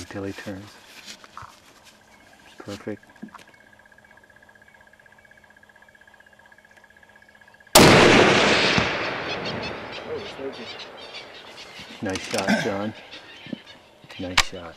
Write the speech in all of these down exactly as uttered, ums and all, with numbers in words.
till he turns. Perfect. Nice shot, John. Nice shot.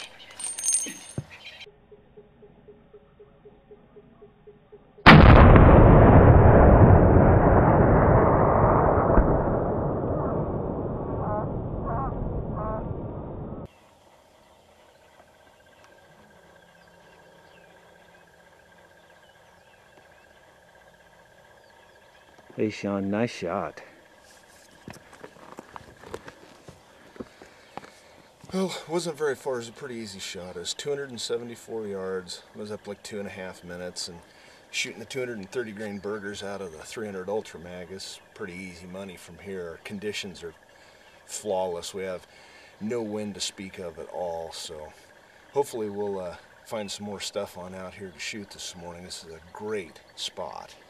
Hey Sean, nice shot. Well, it wasn't very far. It was a pretty easy shot. It was two hundred seventy-four yards. It was up like two and a half minutes, and shooting the two hundred thirty grain burgers out of the three hundred Ultra Mag is pretty easy money from here. Our conditions are flawless. We have no wind to speak of at all, so hopefully we'll uh, find some more stuff on out here to shoot this morning. This is a great spot.